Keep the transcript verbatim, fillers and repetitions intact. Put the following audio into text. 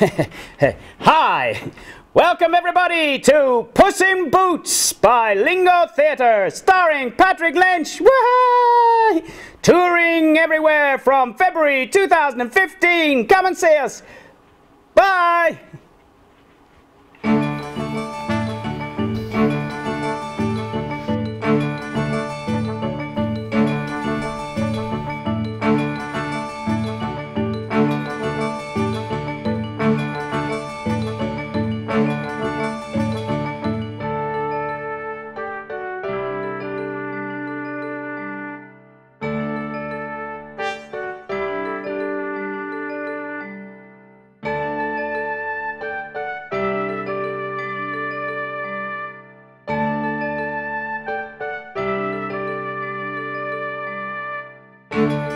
Hi! Welcome everybody to Puss in Boots by Lingo Theatre, starring Patrick Lynch. Woo-hoo! Touring everywhere from February two thousand fifteen. Come and see us. Bye! Thank you.